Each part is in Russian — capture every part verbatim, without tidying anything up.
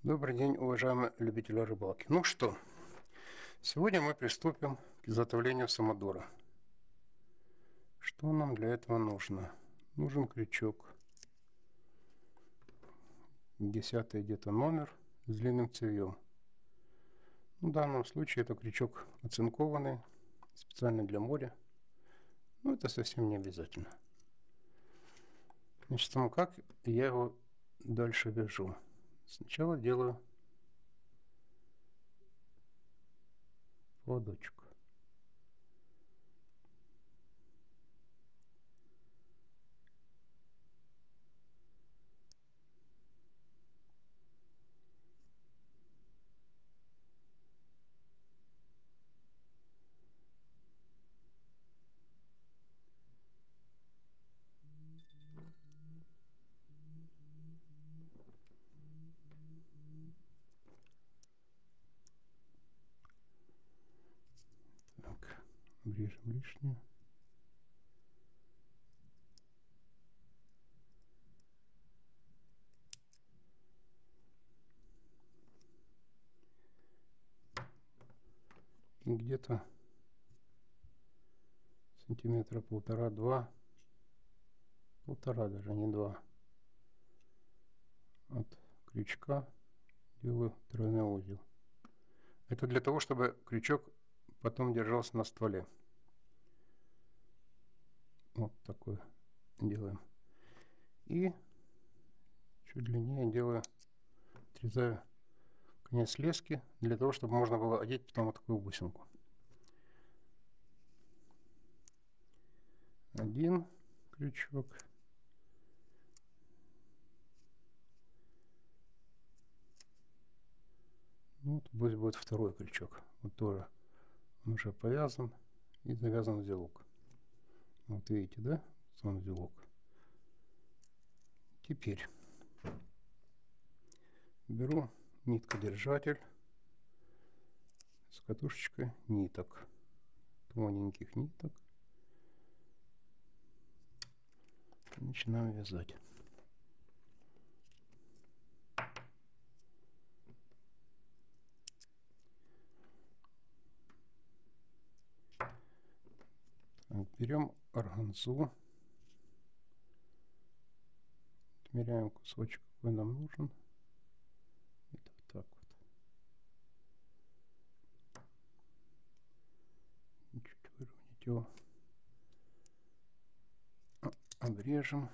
Добрый день, уважаемые любители рыбалки. Ну что, сегодня мы приступим к изготовлению самодура. Что нам для этого нужно? Нужен крючок. Десятый где-то номер с длинным цевьем. В данном случае это крючок оцинкованный, специально для моря. Но это совсем не обязательно. Значит, ну как я его дальше вяжу? Сначала делаю поводочек. Так, обрежем лишнее. И где-то сантиметра полтора-два, полтора даже, не два, от крючка делаю тройной узел. Это для того, чтобы крючок потом держался на стволе. Вот такой делаем. И чуть длиннее делаю, отрезаю конец лески, для того, чтобы можно было одеть потом вот такую бусинку. Один крючок. Ну, вот пусть будет второй крючок. Вот тоже он уже повязан и завязан узелок. Вот видите, да? Сам узелок. Теперь беру ниткодержатель с катушечкой ниток, тоненьких ниток. Начинаем вязать. Так, берем органзу, отмеряем кусочек, какой нам нужен. Это вот так вот. Чуть выровнять его. Обрежем.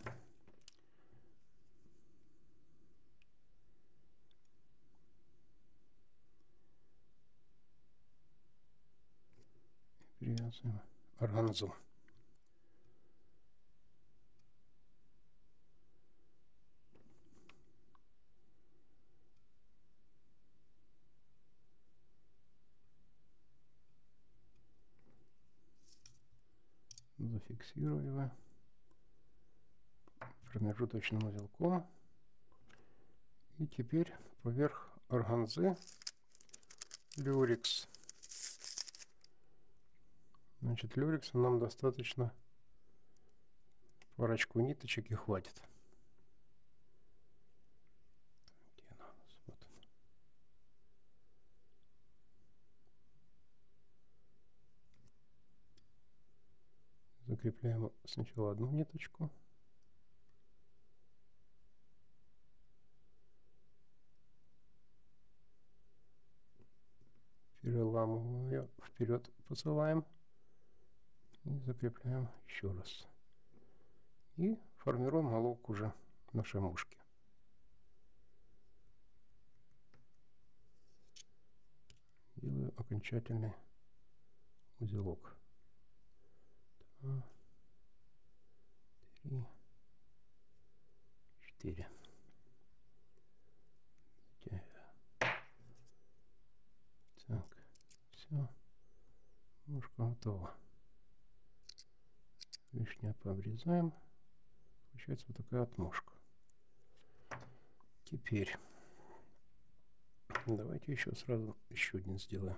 И привязываем органзу. Зафиксирую его промежуточным узелком. И теперь поверх органзы люрекс. Значит, люрекса нам достаточно парочку ниточек и хватит. Где она у нас? Вот. Закрепляем сначала одну ниточку. Переламываем ее, вперед посылаем. И закрепляем еще раз. И формируем головку уже нашей мушки. Делаю окончательный узелок. Два, три, четыре. Так, все. Мушка готова. Лишнее пообрезаем. Получается вот такая отмушка. Теперь давайте еще сразу еще один сделаем.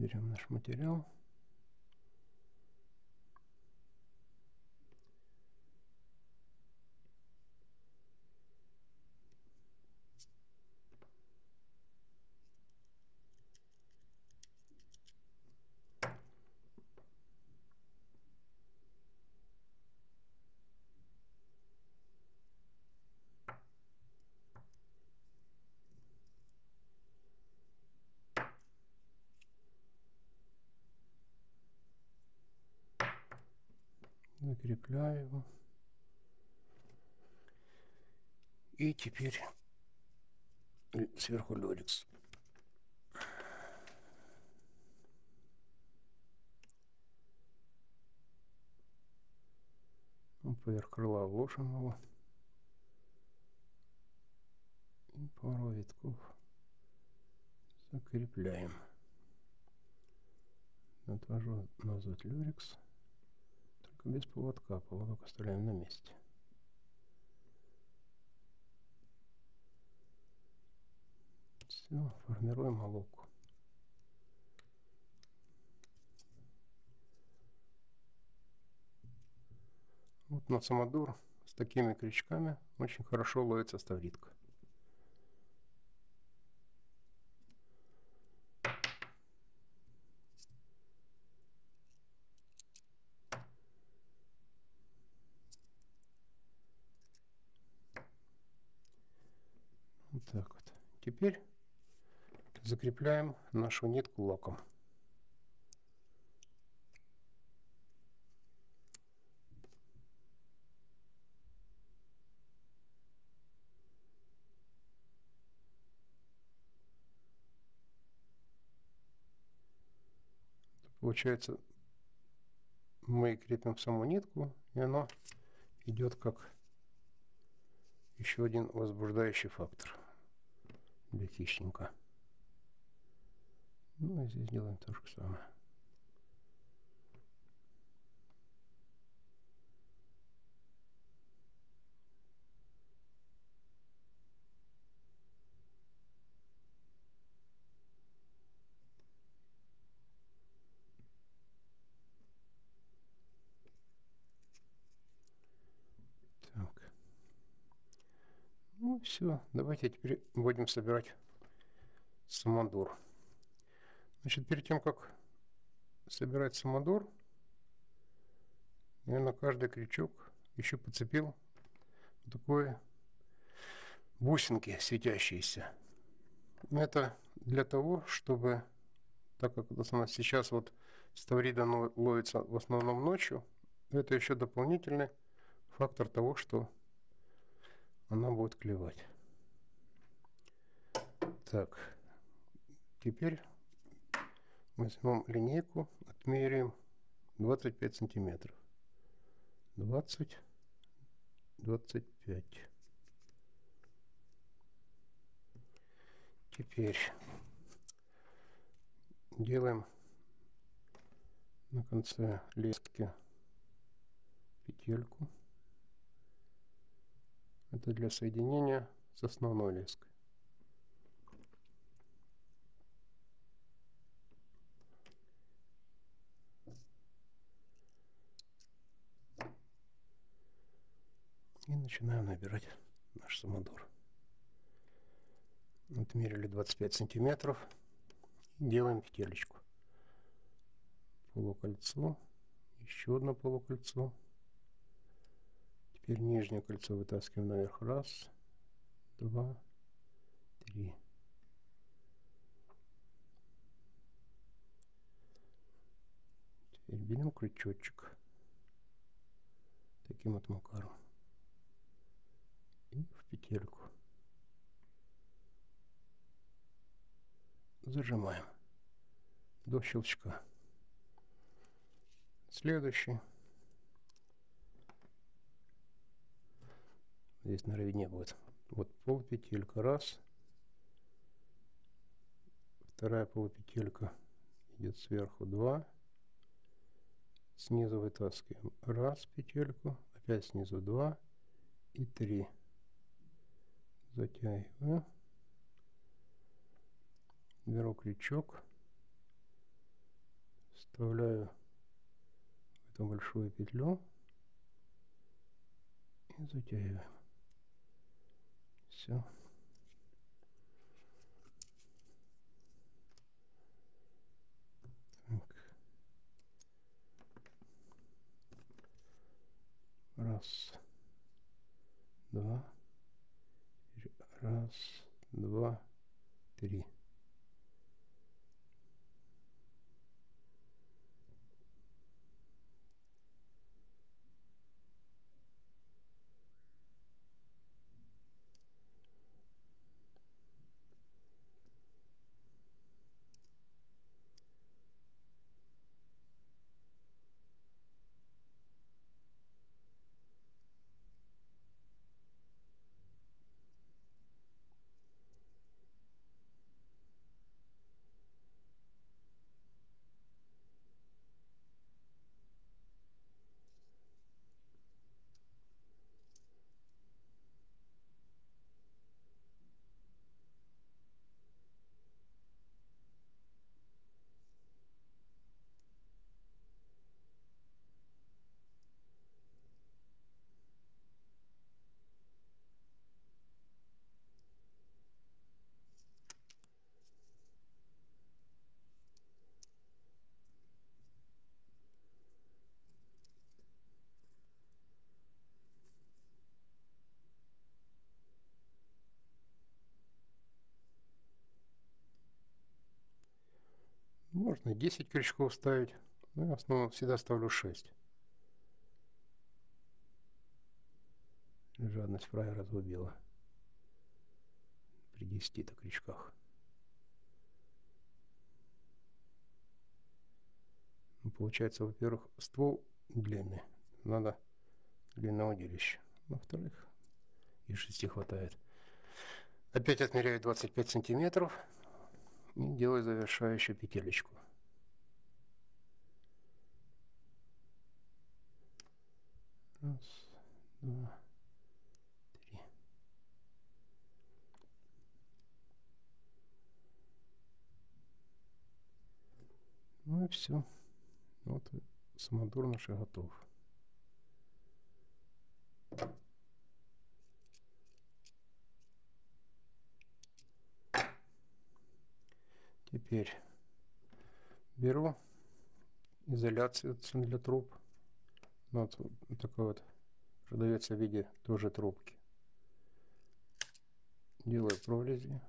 берем наш материал. Закрепляю его. И теперь сверху люрекс. Поверх крыла вложим его. И пару витков закрепляем. Отвожу назад люрекс. Только без поводка. Поводок оставляем на месте. Все, формируем головку. Вот на самодур с такими крючками очень хорошо ловится ставритка. Вот так вот. Теперь закрепляем нашу нитку лаком. Получается, мы крепим саму нитку, и она идет как еще один возбуждающий фактор для хищника. Ну и здесь делаем то же самое. Так. Ну все, давайте теперь будем собирать самодур. Значит, перед тем, как собирать самодур, я на каждый крючок еще подцепил вот такое бусинки светящиеся. Это для того, чтобы, так как у нас сейчас вот ставрида ловится в основном ночью, это еще дополнительный фактор того, что она будет клевать. Так, теперь возьмем линейку, отмеряем двадцать пять сантиметров. двадцать, двадцать пять. Теперь делаем на конце лески петельку. Это для соединения с основной леской. И начинаем набирать наш самодур. Отмерили двадцать пять сантиметров. Делаем петелечку. Полукольцо. Еще одно полукольцо. Теперь нижнее кольцо вытаскиваем наверх. Раз, два, три. Теперь берем крючочек. Таким вот макаром. И в петельку. Зажимаем до щелчка. Следующий. Здесь на ровне будет. Вот полупетелька. Раз. Вторая полупетелька идет сверху. Два. Снизу вытаскиваем. Раз петельку. Опять снизу два. И три. Затягиваю. Беру крючок. вставляю в эту большую петлю и затягиваем. Все. Так. Раз, два, раз, два, три. Можно десять крючков ставить, но я в основном всегда ставлю шесть. Жадность фрая разлюбила при десяти-то крючках. Ну, получается, во-первых, ствол длинный, надо длинное удилище. Во-вторых, и шести хватает. Опять отмеряю двадцать пять сантиметров и делаю завершающую петелечку. Раз, два, три. Ну и все. Вот самодур наш готов. Теперь беру изоляцию для труб. Вот, вот такой вот продается в виде тоже трубки. Делаю прорези.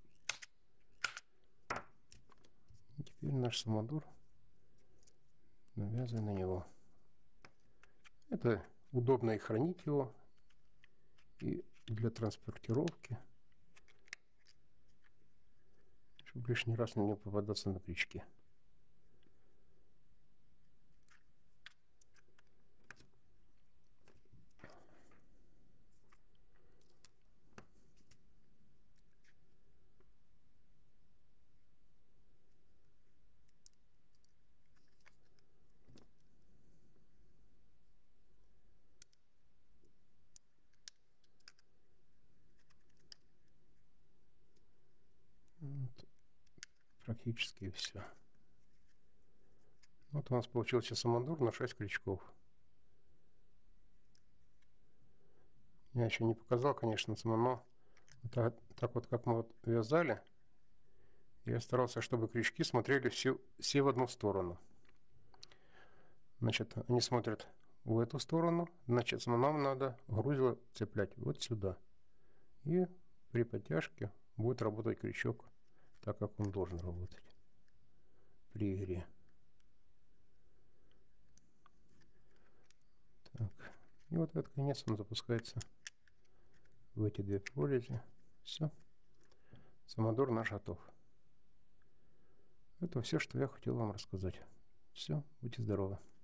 И теперь наш самодур навязываю на него. Это удобно и хранить его, и для транспортировки, чтобы лишний раз на него попадаться на крючки. Вот, практически все. Вот у нас получился самодур на шесть крючков. Я еще не показал, конечно, но так, так вот, как мы вот вязали, я старался, чтобы крючки смотрели все, все в одну сторону. Значит, они смотрят в эту сторону, значит, нам надо грузило цеплять вот сюда. И при подтяжке будет работать крючок так, как он должен работать при игре. Так. И вот этот конец он запускается в эти две прорези. Все. Самодур наш готов. Это все, что я хотел вам рассказать. Все. Будьте здоровы.